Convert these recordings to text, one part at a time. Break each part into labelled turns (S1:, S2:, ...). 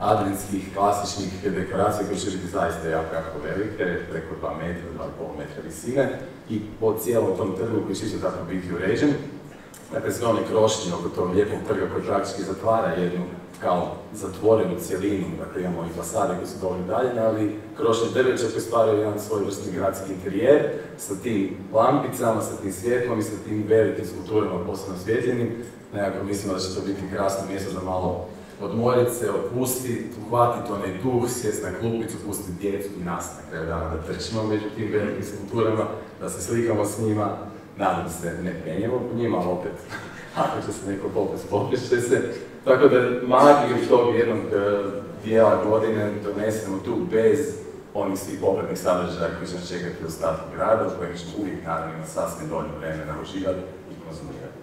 S1: adventskih, klasičnih dekoracija koje će biti zaista jako velike, preko 2 metra, 2,5 metra visine i po cijelom tom trgu koji će tako biti uređen. Dakle, sve one krošnje oko tog lijepog trga koji praktički zatvara jednu kao zatvorenu cjelinu, dakle imamo i fasade koje su dovoljno daljene, ali krošnje drveća koje stvaraju jedan svojevrsni gradski interijer sa tim lampicama, sa tim svjetlom i sa tim velikim skulpturama posebno svjetljenim. Nekako mislimo da će to biti krasno mjesto da malo odmorit se, opustiti, uhvatiti onaj duh, sjesti na klupicu, pustiti djecu i nas na kraju dana da trčimo među tim velikim skulpturama, da se slikamo s njima. Nadam se, ne penjemo po njima, ali opet, ako će se neko popest će se. Tako da magiju tog jednog dijela godine donesemo tu bez onih svih popratnih sadržaja koji će nas čekati u ostatku grada, u kojem ćemo uvijek naravno imati sasvim dovoljno vremena uživati i konzumirati.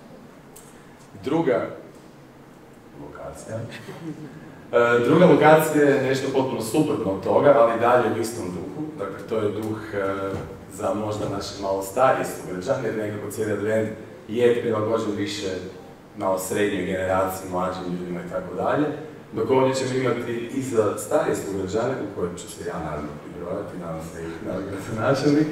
S1: Druga lokacija je nešto potpuno suprotno od toga, ali dalje u istom duhu. Dakle, to je duh za možda naše malo starije sugrađane, jer nekako cijeli advent je prilagođen više malo srednjoj generaciji, mlađim ljudima i tako dalje. Dok ovdje ćemo imati i za starije sugrađane, u kojem ću se ja naravno pribrojati, nadam se i gradonačelnik,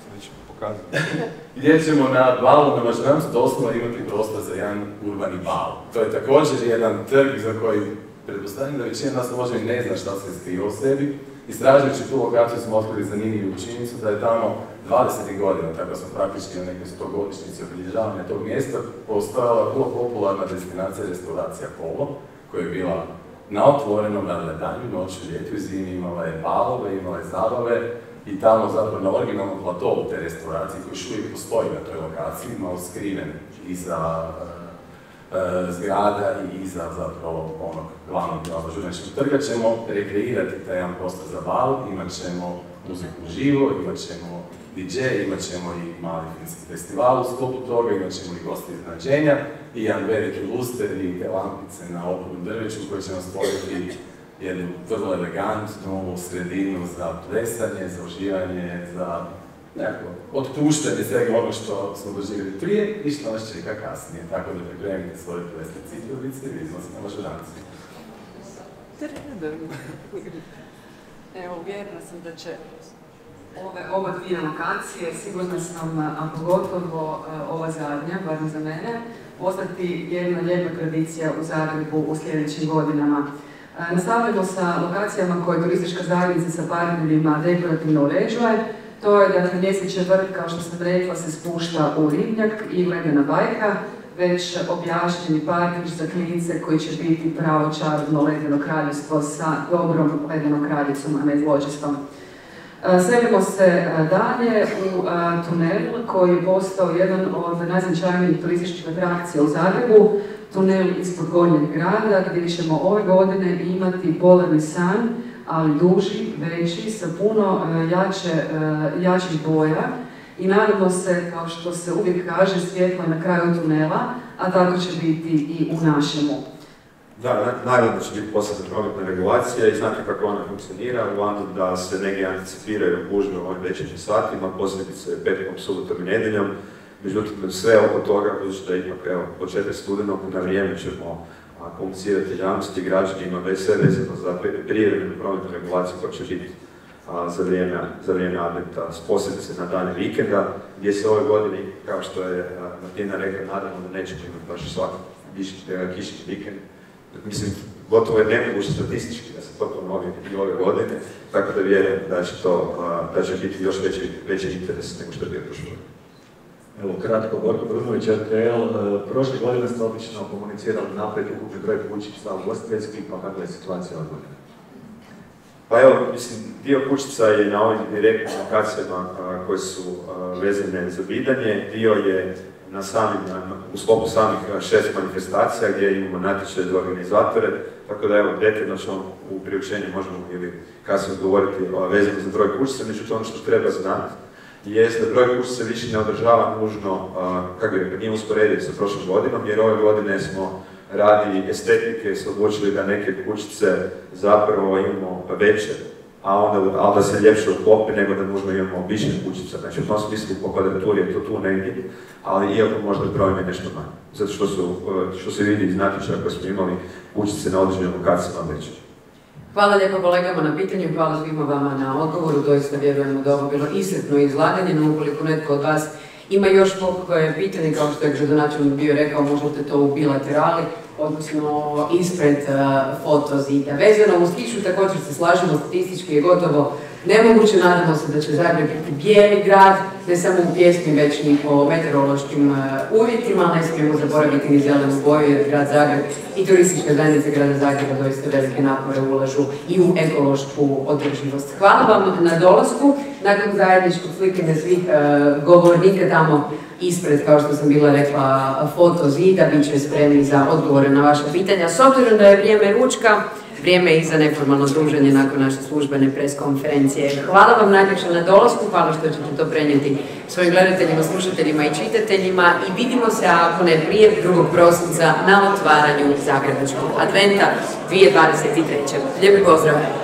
S1: gdje ćemo na balu na Mažarancu doslovno imati prostor za jedan urbani bal. To je također jedan trg za koji pretpostavljam da većina nas možda i ne zna šta se skriva u sebi. Istražujući tu lokaciju smo otkrili zanimljivu činjenicu da je tamo 20. godina, tako smo praktički na nekoj 100-godišnjici obilježavanja tog mjesta, postojala vrlo popularna destinacija restauracija Polo, koja je bila na otvorenom, radila danju, noću, ljetu i zimi, imala je balove, imala je zabave i tamo zapravo na originalnom platovu te restauracije koji još uvijek postoji na toj lokaciji, malo skriven iza zgrada i iza zapravo onog glavnog dijela Žurnjačkog trga ćemo rekreirati taj jedan prostor za bal, imat ćemo muziku uživo, imat ćemo DJ, imat ćemo i mali filmski festival u sklopu toga, imat ćemo i goste iznenađenja i jedan veliki luster i te lampice na okrugom drveću koji će nam stvoriti jednu vrlo elegantnu sredinu za plesanje, za uživanje, za nekako otpuštanje svega ono što smo doživjeli prije i što nas čeka kasnije. Tako da pripremite svoje plesne cipelice i vidimo se na Mažarancu.
S2: Evo, uvjerena sam da će ove dvije lokacije, sigurna sam, a pogotovo ova zadnja, barem za mene, postati jedna lijepa tradicija u Zagrebu u sljedećim godinama. Nastavljamo sa lokacijama koje turistička zajednica sa partnerima dekorativno uređuje. To je, dakle, mjesečni vrt, kao što sam rekla, se spušta u ribnjak i ledena bajka, već objašnjeni parkić za klinice koji će biti pravo čarobno ledeno kraljevstvo sa dobrom ledenom kraljicom, a ne zločestom. Selimo se dalje u tunel koji je postao jedan od najznačajnijih turističkih atrakcija u Zagrebu, tunel ispod Gornjeg grada, gdje ćemo ove godine imati polarni san, ali duži, veći, sa puno jačih boja i nadamo se, kao što se uvijek kaže, svjetlo je na kraju tunela, a tako će biti i u našemu.
S3: Da, naravno da će biti posebna prometna regulacija i znate kako ona funkcionira, uglavnom da se negdje anticipiraju gužve u ovim večernjim satima, posebice petkom, subotom i nedjeljom. Međutim, sve oko toga, budući da ipak početak studenog, na vrijeme ćemo komunicirati javnosti i građanima već sve vezano za privremenu prometnu regulaciju koja će biti za vrijeme adventa, posebice na dane vikenda, gdje se ove godine, kao što je Martina rekla, nadamo da nećemo imati baš svaki kišni vikend. Mislim, gotovo je nemoguće statistički da se to ponovi i ove godine, tako da vjerujem da će biti još veći interes nego što je bio prošle.
S4: Evo, kratko, Gorko Brunović, RTL. Prošle godine ste obično komunicirali naprijed ukupni broj kućica u ugostiteljskih, pa kakva je situacija ove godine?
S3: Pa evo, mislim, dio kućica je na ovim direktnim lokacijama koje su vezane za bidanje, dio je u sklopu samih 6 manifestacija gdje imamo natječaje za organizatore, tako da evo, detaljno ćemo u priopćenju možemo ili kasnije odgovoriti vezano za broj kućica, međutim ono što treba znati jest da broj kućica više ne održava nužno, kako je nije usporediv sa prošlom godinom, jer ove godine smo radi estetike se odlučili da neke kućice zapravo imamo veće, ali da se ljepše odklopi nego da nužno imamo više kućica. Znači u tom smislu po kvadraturi je to tu negdje, ali iako možda broj je nešto manje. Zato što se vidi iz natječaja koje smo imali kućice na određenim lokacijama veće.
S5: Hvala lijepo kolegama na pitanju, hvala svima vama na odgovoru. Doista vjerujemo da ovo bilo iscrpno izlaganje, no ukoliko netko od vas ima još koje pitanje, kao što je gradonačelnik bio rekao, možete to u bilaterali, odnosno ispred fotozida. Vezano uz kišu također se slažemo, statistički je gotovo nemoguće, nadamo se da će Zagreb biti bijeli grad, ne samo u pjesmi, već i po meteorološkim uvjetima, ne smijemo zaboraviti ni zelenu boju, jer grad Zagreb i turistička zajednica grada Zagreba doista velike napore ulažu i u ekološku održivost. Hvala vam na dolasku, nakon zajedničkog slikanja svih govornika tamo ispred, kao što sam bila rekla, foto zida, bit će spremni za odgovore na vaše pitanja. S obzirom da je vrijeme ručka, vrijeme je i za neformalno druženje nakon naše službene preskonferencije. Hvala vam najljepše na dolasku, hvala što ćete to prenijeti svojim gledateljima, slušateljima i čitateljima i vidimo se, ako ne prije, 2. prosinca na otvaranju Zagrebačkog adventa 2023. Lijepi pozdrav!